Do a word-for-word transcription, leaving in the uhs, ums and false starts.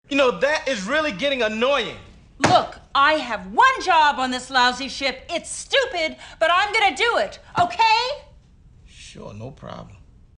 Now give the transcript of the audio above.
You know, that is really getting annoying. Look, I have one job on this lousy ship. It's stupid, but I'm gonna do it, okay? Sure, no problem.